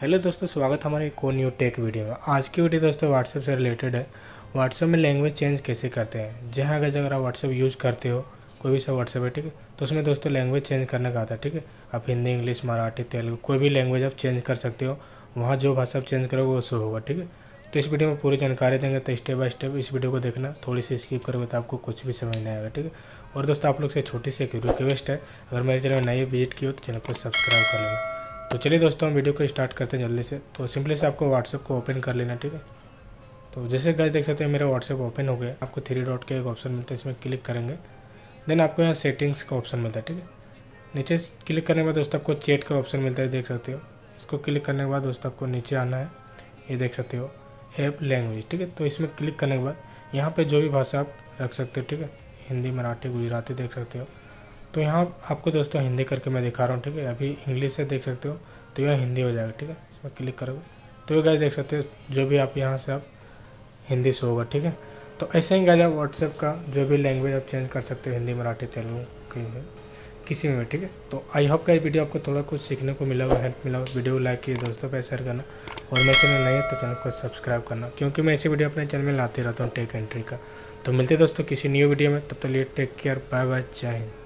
Hello दोस्तों, स्वागत हमारे एक और न्यू टेक वीडियो में। आज की वीडियो दोस्तों व्हाट्सएप से रिलेटेड है। व्हाट्सएप में लैंग्वेज चेंज कैसे करते हैं। जहाँ अगर आप व्हाट्सएप यूज़ करते हो, कोई भी सा व्हाट्सएप है, ठीक है, तो उसमें दोस्तों लैंग्वेज चेंज करने का आता है। ठीक है, आप हिंदी, इंग्लिश, मराठी, तेलुगु, कोई भी लैंग्वेज आप चेंज कर सकते हो। वहाँ जो भाषा आप चेंज करोगे वो शो होगा। ठीक है, तो इस वीडियो में पूरी जानकारी देंगे, तो स्टेप बाय स्टेप इस वीडियो को देखना। थोड़ी सी स्किप करोगे तो आपको कुछ भी समझ नहीं आएगा। ठीक है, और दोस्तों आप लोग से छोटी सी एक रिक्वेस्ट है, अगर मेरे चैनल में नए विजिट किए हो तो चैनल को सब्सक्राइब कर लेना। तो चलिए दोस्तों हम वीडियो को स्टार्ट करते हैं जल्दी से। तो सिंपली से आपको व्हाट्सएप को ओपन कर लेना। ठीक है, तो जैसे गाइस देख सकते हैं मेरा व्हाट्सएप ओपन हो गया। आपको थ्री डॉट का एक ऑप्शन मिलता है, इसमें क्लिक करेंगे। देन आपको यहाँ सेटिंग्स का ऑप्शन मिलता है। ठीक है, नीचे क्लिक करने के बाद दोस्तों आपको चैट का ऑप्शन मिलता है, देख सकते हो। इसको क्लिक करने के बाद दोस्तों आपको नीचे आना है, ये देख सकते हो ऐप लैंग्वेज। ठीक है, तो इसमें क्लिक करने के बाद यहाँ पर जो भी भाषा आप रख सकते हो। ठीक है, हिंदी, मराठी, गुजराती देख सकते हो। तो यहाँ आपको दोस्तों हिंदी करके मैं दिखा रहा हूँ। ठीक है, अभी इंग्लिश से देख सकते हो, तो यहाँ हिंदी हो जाएगा। ठीक है, इसमें क्लिक करोगे तो ये गाइस देख सकते हो जो भी आप यहाँ से आप हिंदी से होगा। ठीक है, तो ऐसे ही गाइस आप व्हाट्सएप का जो भी लैंग्वेज आप चेंज कर सकते हो, हिंदी, मराठी, तेलुगु, कहीं में, किसी में। ठीक है, तो आई होप का ये वीडियो आपको थोड़ा कुछ सीखने को मिला होगा, हेल्प मिला होगा। वीडियो को लाइक कीजिए, दोस्तों पे शेयर करना, और मेरे चैनल नए है तो चैनल को सब्सक्राइब करना, क्योंकि मैं ऐसी वीडियो अपने चैनल में लाते रहता हूँ टेक एंट्री का। तो मिलते दोस्तों किसी न्यू वीडियो में, तब तक लिए टेक केयर, बाय बाय, जय हिंद।